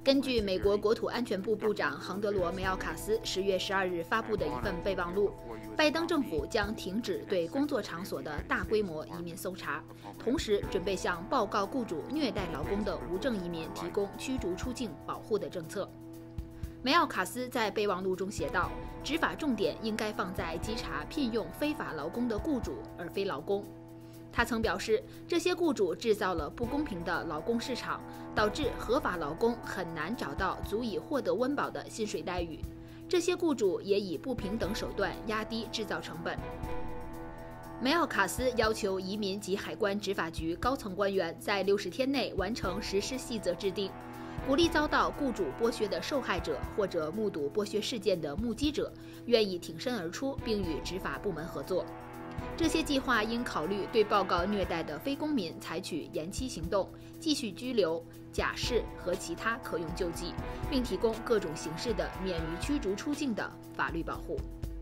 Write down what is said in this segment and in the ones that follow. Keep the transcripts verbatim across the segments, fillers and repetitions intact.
根据美国国土安全部部长杭德罗·梅奥卡斯十月十二日发布的一份备忘录，拜登政府将停止对工作场所的大规模移民搜查，同时准备向报告雇主虐待劳工的无证移民提供驱逐出境保护的政策。梅奥卡斯在备忘录中写道，执法重点应该放在稽查聘用非法劳工的雇主，而非劳工。他曾表示，这些雇主制造了不公平的劳工市场，导致合法劳工很难找到足以获得温饱的薪水待遇。这些雇主也以不平等手段压低制造成本。梅奥卡斯要求移民及海关执法局高层官员在六十天内完成实施细则制定，鼓励遭到雇主剥削的受害者或者目睹剥削事件的目击者愿意挺身而出，并与执法部门合作。这些计划应考虑对报告虐待的非公民采取延期行动、继续拘留、假释和其他可用救济，并提供各种形式的免于驱逐出境的法律保护。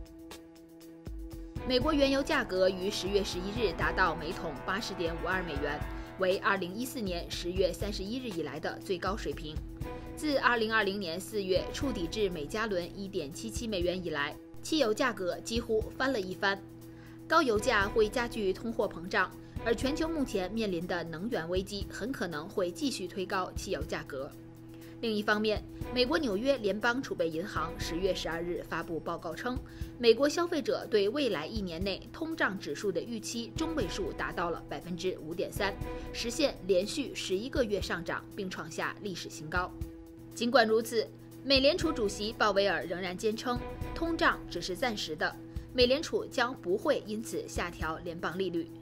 美国原油价格于十月十一日达到每桶八十点五二美元，为二零一四年十月三十一日以来的最高水平。自二零二零年四月触底至每加仑一点七七美元以来，汽油价格几乎翻了一番。高油价会加剧通货膨胀，而全球目前面临的能源危机很可能会继续推高汽油价格。另一方面，美国纽约联邦储备银行十月十二日发布报告称，美国消费者对未来一年内通胀指数的预期中位数达到了百分之五点三，实现连续十一个月上涨，并创下历史新高。尽管如此，美联储主席鲍威尔仍然坚称，通胀只是暂时的。美联储将不会因此下调联邦利率。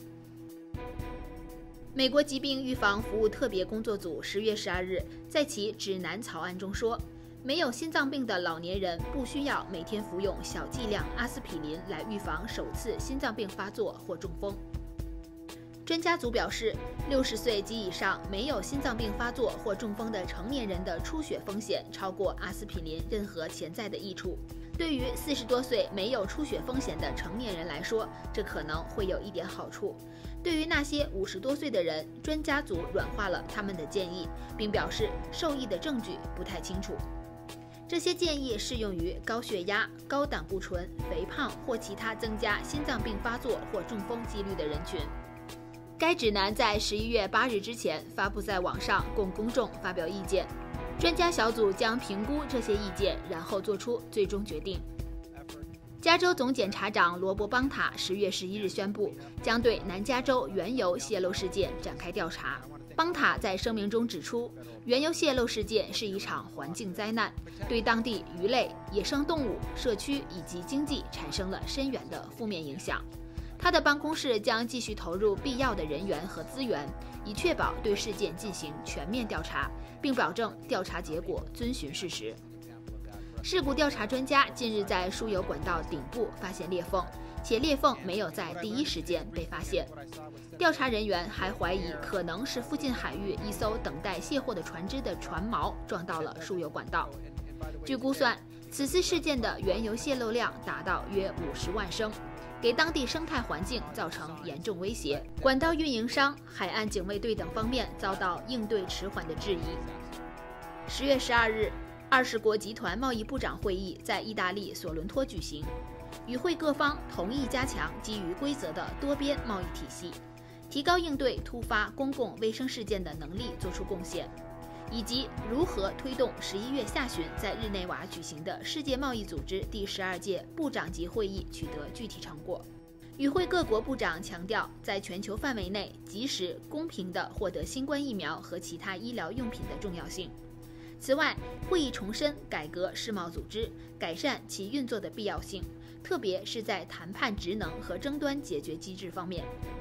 美国疾病预防服务特别工作组十月十二日在其指南草案中说，没有心脏病的老年人不需要每天服用小剂量阿司匹林来预防首次心脏病发作或中风。专家组表示，六十岁及以上没有心脏病发作或中风的成年人的出血风险超过阿司匹林任何潜在的益处。对于四十多岁没有出血风险的成年人来说，这可能会有一点好处。对于那些五十多岁的人，专家组软化了他们的建议，并表示受益的证据不太清楚。这些建议适用于高血压、高胆固醇、肥胖或其他增加心脏病发作或中风几率的人群。该指南在十一月八日之前发布在网上，供公众发表意见。专家小组将评估这些意见，然后做出最终决定。加州总检察长罗伯·邦塔十月十一日宣布，将对南加州原油泄漏事件展开调查。邦塔在声明中指出，原油泄漏事件是一场环境灾难，对当地鱼类、野生动物、社区以及经济产生了深远的负面影响。他的办公室将继续投入必要的人员和资源，以确保对事件进行全面调查，并保证调查结果遵循事实。事故调查专家近日在输油管道顶部发现裂缝，且裂缝没有在第一时间被发现。调查人员还怀疑可能是附近海域一艘等待卸货的船只的船锚撞到了输油管道。据估算，此次事件的原油泄漏量达到约五十万升，给当地生态环境造成严重威胁。管道运营商、海岸警卫队等方面遭到应对迟缓的质疑。十月十二日，二十国集团贸易部长会议在意大利索伦托举行，与会各方同意加强基于规则的多边贸易体系，提高应对突发公共卫生事件的能力做出贡献，以及如何推动十一月下旬在日内瓦举行的世界贸易组织第十二届部长级会议取得具体成果。与会各国部长强调，在全球范围内及时、公平地获得新冠疫苗和其他医疗用品的重要性。此外，会议重申改革世贸组织、改善其运作的必要性，特别是在谈判职能和争端解决机制方面。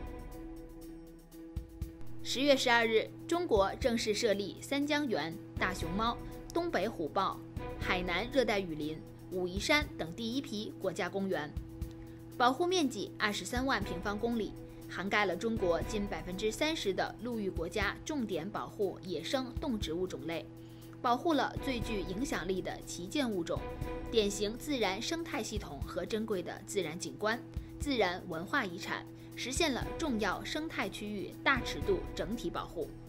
十月十二日，中国正式设立三江源、大熊猫、东北虎豹、海南热带雨林、武夷山等第一批国家公园，保护面积二十三万平方公里，涵盖了中国近百分之三十的陆域国家重点保护野生动植物种类，保护了最具影响力的旗舰物种、典型自然生态系统和珍贵的自然景观、自然文化遗产，实现了重要生态区域大尺度整体保护。